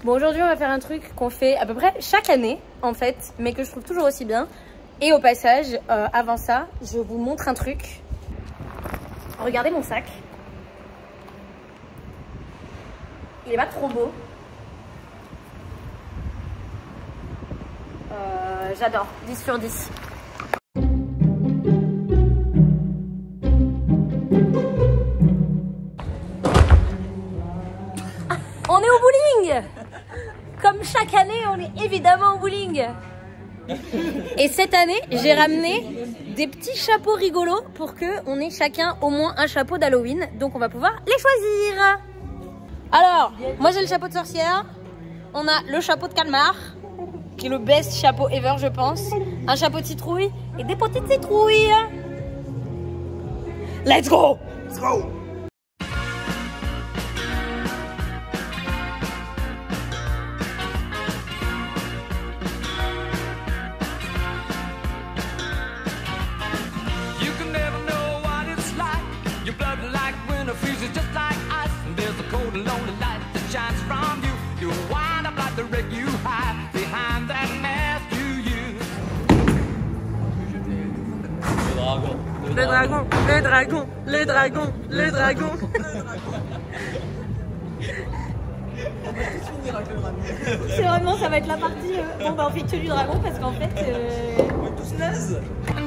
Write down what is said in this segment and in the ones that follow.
Bon, aujourd'hui, on va faire un truc qu'on fait à peu près chaque année, en fait, mais que je trouve toujours aussi bien. Et au passage, avant ça, je vous montre un truc. Regardez mon sac. Il est pas trop beau. J'adore, 10 sur 10. On est au bowling! Comme chaque année, on est évidemment au bowling. Et cette année, j'ai ramené des petits chapeaux rigolos pour qu'on ait chacun au moins un chapeau d'Halloween. Donc on va pouvoir les choisir. Alors, moi j'ai le chapeau de sorcière. On a le chapeau de calmar, qui est le best chapeau ever, je pense. Un chapeau de citrouille et des petites citrouilles. Let's go! Let's go! Le dragon, le dragon, le dragon, le dragon. C'est vraiment, ça va être la partie. Bon, bah on fait que du dragon parce qu'en fait. On est tous nazes.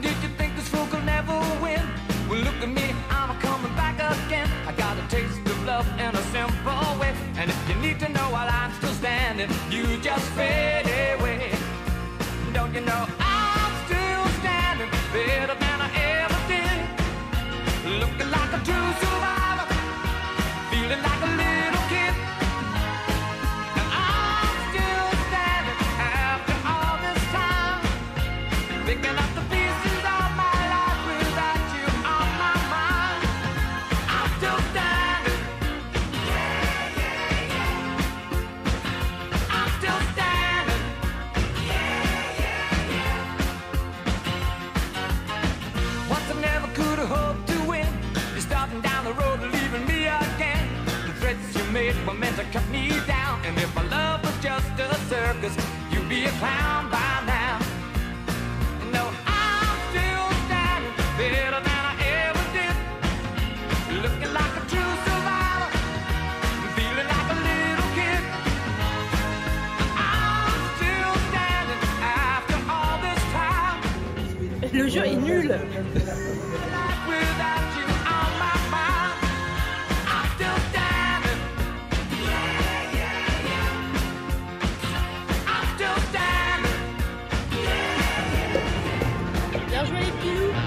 Looking like a true survivor, feeling like a little kid, and I'm still standing after all this time, picking up the pieces of my life without you on my mind. I'm still standing, yeah, yeah, yeah. I'm still standing, yeah, yeah, yeah. Once I never could have hoped to win. Starting down the road, leaving me again. The threats you made were meant to cut me down. And if my love was just a circus, you'd be a clown by now. No, I'm still standing better than I ever did. Looking like a true survivor, feeling like a little kid. I'm still standing after all this time. Le jeu est nul. Without you. Bien joué les petits loups.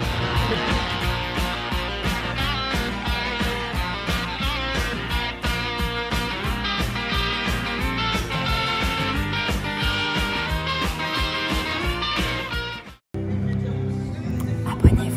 Abonnez-vous.